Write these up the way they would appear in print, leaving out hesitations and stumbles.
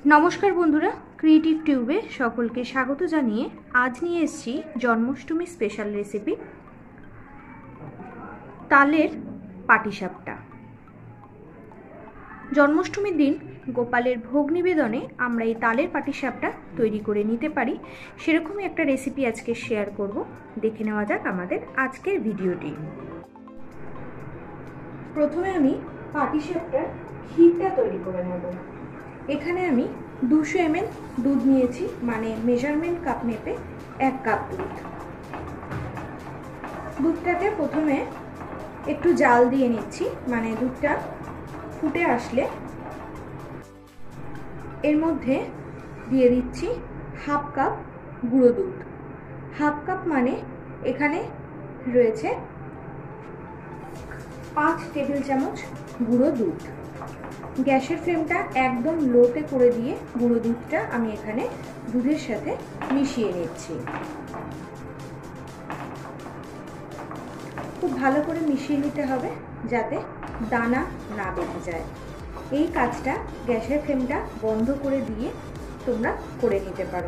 নমস্কার বন্ধুরা, ক্রিয়েটিভ টিউবে সকলকে স্বাগত জানিয়ে আজ নিয়ে এসেছি জন্মাষ্টমী স্পেশাল রেসিপি তালের পাটিসাপটা। জন্মাষ্টমীর দিন গোপালের ভোগ নিবেদনে আমরা এই তালের পাটিসাপটা তৈরি করে নিতে পারি, সেরকমই একটা রেসিপি আজকে শেয়ার করব। দেখে নেওয়া যাক আমাদের আজকের ভিডিওটি। প্রথমে আমি পাটিসাপটার ক্ষীরটা তৈরি করে নেব। এখানে আমি 200 ml দুধ নিয়েছি, মানে মেজারমেন্ট কাপ মেপে 1 কাপ দুধ। দুধটাকে প্রথমে একটু জাল দিয়ে নিচ্ছি, মানে দুধটা ফুটে আসলে এর মধ্যে দিয়ে দিচ্ছি হাফ কাপ গুঁড়ো দুধ। হাফ কাপ মানে এখানে রয়েছে 5 টেবিল চামচ গুঁড়ো দুধ। গ্যাসের ফ্লেমটা একদম লোতে করে দিয়ে গুঁড়ো দুধটা আমি এখানে দুধের সাথে মিশিয়ে নিচ্ছি। খুব ভালো করে মিশিয়ে নিতে হবে যাতে দানা না বেঁধে যায়। এই কাজটা গ্যাসের ফ্লেমটা বন্ধ করে দিয়ে তোমরা করে নিতে পারো।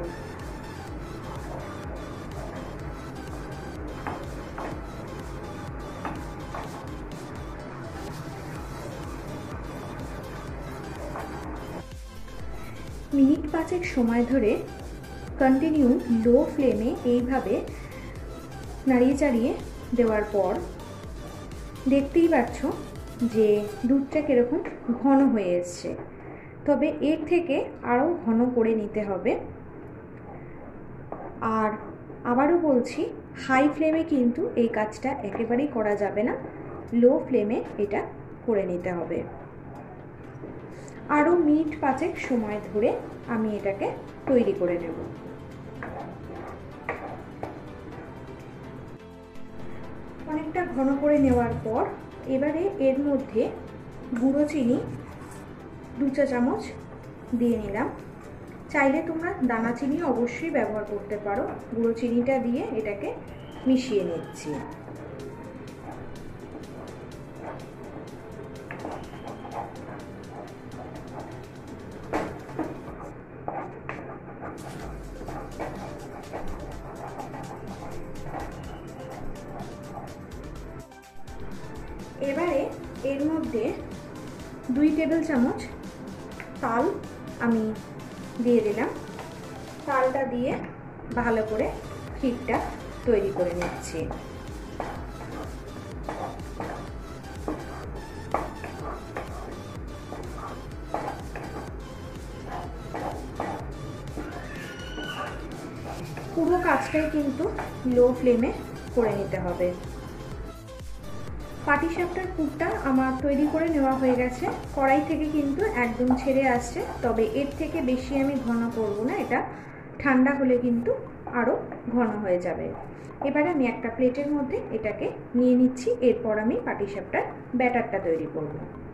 মিনিট 5 সময় ধরে কন্টিনিউ লো ফ্লেমে এইভাবে নাড়িয়ে চাড়িয়ে দেওয়ার পর দেখতেই পাচ্ছ যে দুধটা কীরকম ঘন হয়ে এসছে, তবে এর থেকে আরও ঘন করে নিতে হবে। আর আবারও বলছি, হাই ফ্লেমে কিন্তু এই কাজটা একেবারেই করা যাবে না, লো ফ্লেমে এটা করে নিতে হবে। আরও মিনিট 5 সময় ধরে আমি এটাকে তৈরি করে নেব। অনেকটা ঘন করে নেওয়ার পর এবারে এর মধ্যে গুঁড়ো চিনি 2 চা চামচ দিয়ে নিলাম। চাইলে তোমরা দানা চিনি অবশ্যই ব্যবহার করতে পারো। গুঁড়ো চিনিটা দিয়ে এটাকে মিশিয়ে নিচ্ছি। এবারে এর মধ্যে 2 টেবিল চামচ তাল আমি দিয়ে দিলাম। তালটা দিয়ে ভালো করে ক্ষীরটা তৈরি করে নিচ্ছি। পুরো কাজটাই কিন্তু লো ফ্লেমে করে নিতে হবে। পাটিসাপটার পুরটা আমার তৈরি করে নেওয়া হয়ে গেছে। কড়াই থেকে কিন্তু একদম ছেড়ে আসছে, তবে এর থেকে বেশি আমি ঘন করব না, এটা ঠান্ডা হলে কিন্তু আরও ঘন হয়ে যাবে। এবারে আমি একটা প্লেটের মধ্যে এটাকে নিয়ে নিচ্ছি। এরপর আমি পাটিসাপটার ব্যাটারটা তৈরি করব।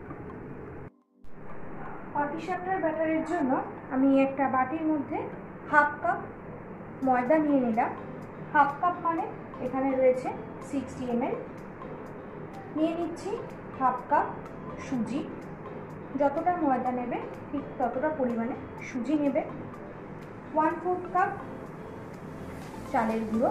পাটিসাপটার ব্যাটারের জন্য আমি একটা বাটির মধ্যে হাফ কাপ ময়দা নিয়ে নিলাম। হাফ কাপ মানে এখানে রয়েছে 60 ml। নিয়ে নিচ্ছি হাফ কাপ সুজি। যতটা ময়দা নেবে ঠিক ততটা পরিমাণে সুজি নেবে। 1/4 কাপ চালের গুঁড়ো।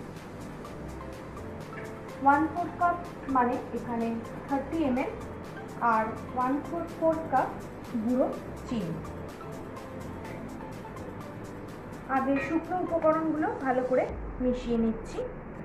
1/4 কাপ মানে এখানে 30 ml। আর 1/4 কাপ গুঁড়ো চিনি। আগে শুকনো উপকরণগুলো ভালো করে মিশিয়ে নিচ্ছি।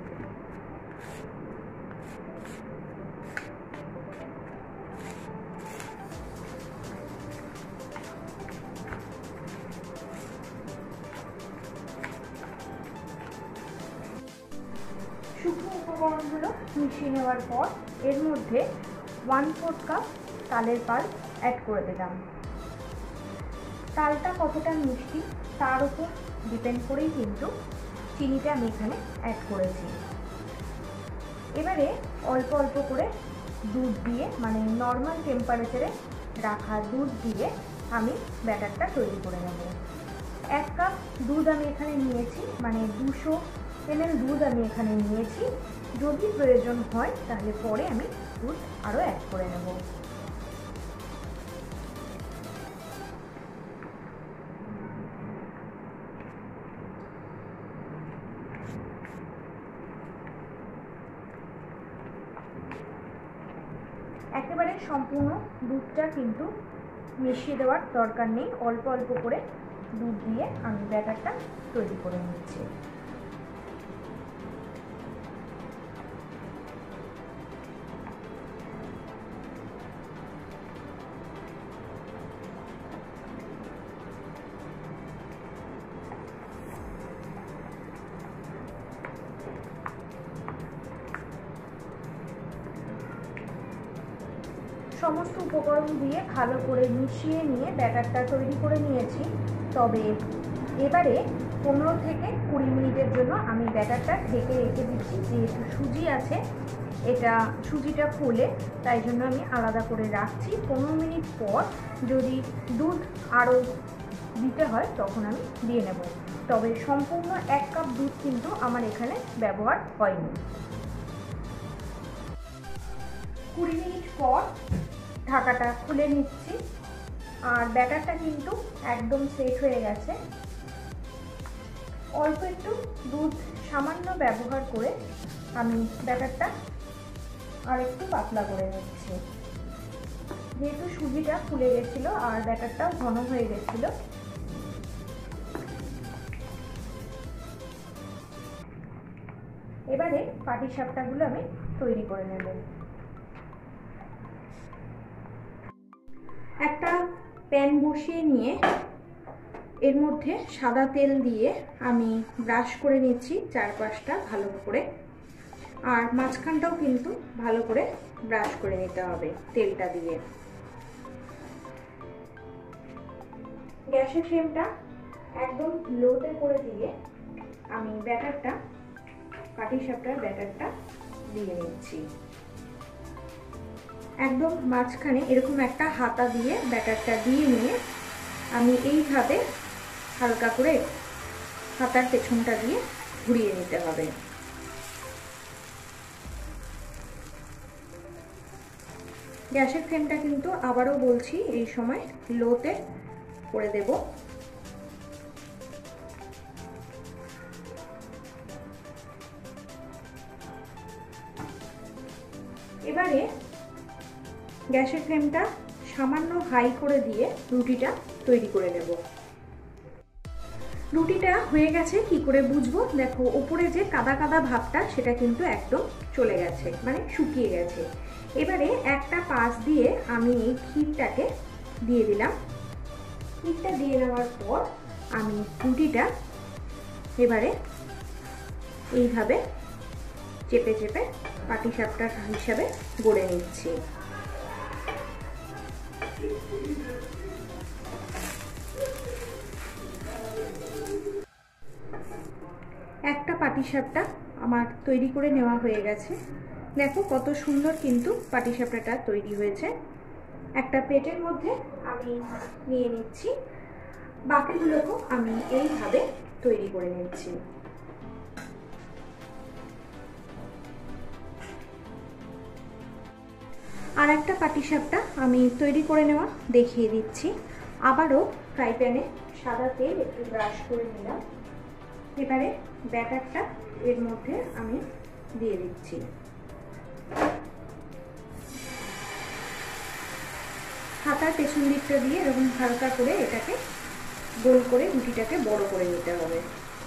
শুকনো উপকরণগুলো মিশিয়ে নেওয়ার পর এর মধ্যে 1/4 কাপ তালের পাল্প অ্যাড করে দিলাম। তালটা কতটা মিষ্টি তার উপর ডিপেন্ড করেই কিন্তু চিনিটা আমি এখানে অ্যাড করেছি। এবারে অল্প অল্প করে দুধ দিয়ে, মানে নর্মাল টেম্পারেচারে রাখা দুধ দিয়ে আমি ব্যাটারটা তৈরি করে নেব। 1 কাপ দুধ আমি এখানে নিয়েছি, মানে 200 ml দুধ আমি এখানে নিয়েছি। যদি প্রয়োজন হয় তাহলে পরে আমি দুধ আরও অ্যাড করে নেব। একেবারে সম্পূর্ণ দুধটা কিন্তু মিশিয়ে দেওয়ার দরকার নেই, অল্প অল্প করে দুধ দিয়ে আমি ব্যাটারটা তৈরি করে নিচ্ছি। সমস্ত উপকরণ দিয়ে ভালো করে মিশিয়ে নিয়ে ব্যাটারটা তৈরি করে নিয়েছি। তবে এবারে 15 থেকে 20 মিনিটের জন্য আমি ব্যাটারটা ঢেকে রেখে দিচ্ছি। যেহেতু সুজি আছে, এটা সুজিটা ফুলে, তাই জন্য আমি আলাদা করে রাখছি। 15 মিনিট পর যদি দুধ আরও দিতে হয় তখন আমি দিয়ে নেব। তবে সম্পূর্ণ 1 কাপ দুধ কিন্তু আমার এখানে ব্যবহার হয়নি। 20 মিনিট পর ঢাকাটা খুলে নিচ্ছি, আর ব্যাটারটা কিন্তু একদম সেট হয়ে গেছে। অল্প একটু দুধ সামান্য ব্যবহার করে আমি ব্যাটারটা আর একটু পাতলা করে নিচ্ছি। যেহেতু সুজিটা ফুলে গেছিল আর ব্যাটারটাও ঘন হয়ে গেছিল, এবারে পাটিসাপটাগুলো আমি তৈরি করে নেব। একটা প্যান বসিয়ে নিয়ে এর মধ্যে সাদা তেল দিয়ে আমি ব্রাশ করে নিচ্ছি চারপাশটা ভালো করে, আর মাঝখানটাও কিন্তু ভালো করে ব্রাশ করে নিতে হবে তেলটা দিয়ে। গ্যাসের ফ্লেমটা একদম লোতে করে দিয়ে আমি পাটিসাপটার ব্যাটারটা দিয়ে নিচ্ছি। একদম মাঝখানে এরকম একটা হাতা দিয়ে ব্যাটারটা দিয়ে নিয়ে আমি এইভাবে হালকা করে হাতার পেছনটা দিয়ে ঘুরিয়ে নিতে হবে। গ্যাসের ফ্লেমটা কিন্তু আবারও বলছি এই সময় লোতে করে দেব। এবারে গ্যাসের ফ্লেমটা সামান্য হাই করে দিয়ে রুটিটা তৈরি করে নেব। রুটিটা হয়ে গেছে কি করে বুঝবো? দেখো উপরে যে কাদা কাদা ভাবটা সেটা কিন্তু একদম চলে গেছে, মানে শুকিয়ে গেছে। এবারে একটা পাশ দিয়ে আমি এই ক্ষীরটাকে দিয়ে দিলাম। ক্ষীরটা দিয়ে নেওয়ার পর আমি রুটিটা এবারে এইভাবে চেপে চেপে পাটিসাপটা হিসাবে গড়ে নিচ্ছি। একটা পাটিসাপটা আমার তৈরি করে নেওয়া হয়ে গেছে। দেখো কত সুন্দর কিন্তু পাটিসাপটাটা তৈরি হয়েছে। একটা প্লেটের মধ্যে আমি নিয়ে নিচ্ছি, বাকিগুলোকেও আমি এইভাবে তৈরি করে নিচ্ছি। আর একটা পাটিসাপটা আমি তৈরি করে নেওয়া দেখিয়ে দিচ্ছি। আবারও ফ্রাই প্যানে সাদা তেল একটু ব্রাশ করে নিলাম। এবারে ব্যাটারটা এর মধ্যে আমি দিয়ে দিচ্ছি। হাতার পেছন দিকটা দিয়ে এরকম হালকা করে এটাকে গোল করে রুটিটাকে বড় করে নিতে হবে।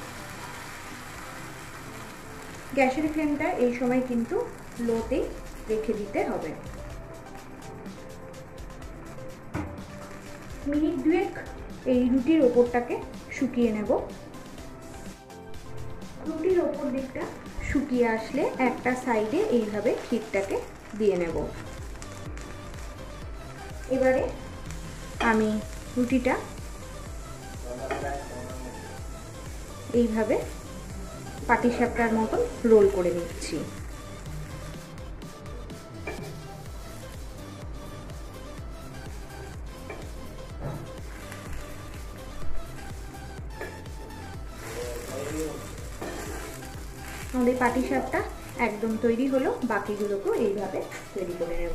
গ্যাসের ফ্লেমটা এই সময় কিন্তু লোতে রেখে দিতে হবে। মিনিট 2 এই রুটির ওপরটাকে শুকিয়ে নেব। রুটির ওপর দিকটা শুকিয়ে আসলে একটা সাইডে এইভাবে ক্ষীরটাকে দিয়ে নেব। এবারে আমি রুটিটা এইভাবে পাটিসাপটার মতন রোল করে নিচ্ছি। আমাদের পাটিসাপটা একদম তৈরি হলো, বাকিগুলোকেও এইভাবে তৈরি করে নেব।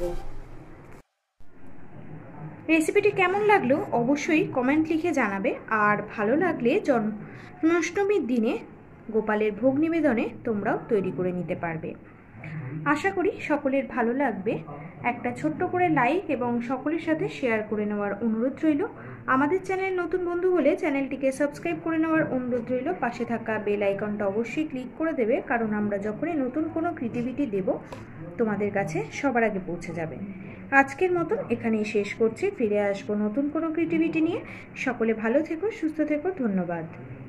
রেসিপিটি কেমন লাগলো অবশ্যই কমেন্ট লিখে জানাবে, আর ভালো লাগলে জন্মাষ্টমীর দিনে গোপালের ভোগ নিবেদনে তোমরাও তৈরি করে নিতে পারবে। আশা করি সকলের ভালো লাগবে। একটা ছোট্ট করে লাইক এবং সকলের সাথে শেয়ার করে নেওয়ার অনুরোধ রইল। আমাদের চ্যানেল নতুন বন্ধু হলে চ্যানেলটিকে সাবস্ক্রাইব করে নেওয়ার অনুরোধ রইল। পাশে থাকা বেল আইকনটা অবশ্যই ক্লিক করে দেবে, কারণ আমরা যখনই নতুন কোনো ক্রিয়েটিভিটি দেব তোমাদের কাছে সবার আগে পৌঁছে যাবে। আজকের মতন এখানেই শেষ করছি, ফিরে আসবো নতুন কোনো ক্রিয়েটিভিটি নিয়ে। সকলে ভালো থেকো, সুস্থ থেকো, ধন্যবাদ।